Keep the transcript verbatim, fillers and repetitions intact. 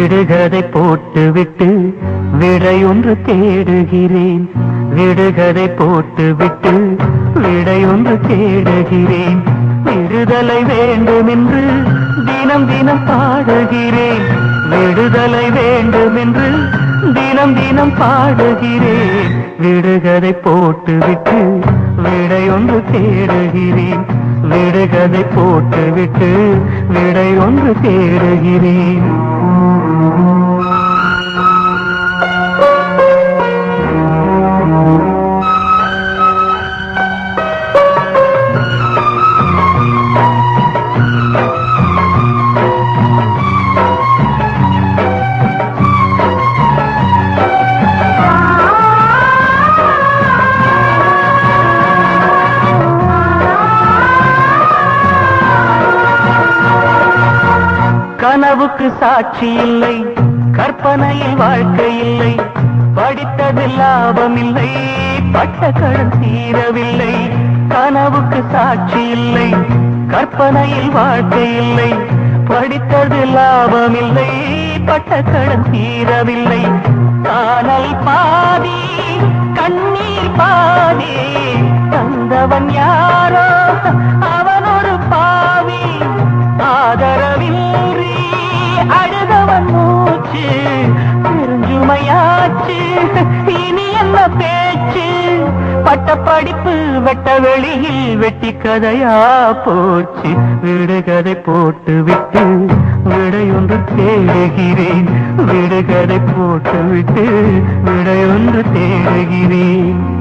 விடுகதை போட்டுவிட்டு விடையொன்று தேடுகிறேன். விடுகதை போட்டுவிட்டு விடையொன்று தேடுகிறேன். விடுதலை வேண்டுமென்று தினம் தினம் பாடுகிறேன். விடுதலை வேண்டுமென்று தினம் தினம் பாடுகிறேன். விடுகதை போட்டுவிட்டு விடையொன்று தேடுகிறேன். விடுகதை போட்டுவிட்டு விடையொன்று தேடுகிறேன். கனவுக்கு சாட்சி இல்லை, கற்பனையில் வாழ்க்கை இல்லை. படித்தது லாபம் இல்லை, பட்ட கடன் தீரவில்லை. கனவுக்கு சாட்சி இல்லை, கற்பனையில் வாழ்க்கை இல்லை. படித்தது லாபம் இல்லை, பட்ட கடன் தீரவில்லை. காணல் பாதி கண்ணீர் பாதி, தந்தவன் யாரோ அவன் ஒரு பாவி. ஆதரவின்றி அழுதவன் மூச்சு பெருஞ்சுமையாச்சு, இனி என்ன பேச்சு. பட்ட படிப்பு வெட்ட வெளியில் வெட்டி கதையா போச்சு. விடுகதை போட்டு விட்டு விடையொன்று தேடுகிறேன். விடுகதை போட்டு விட்டு விடையொன்று தேடுகிறேன்.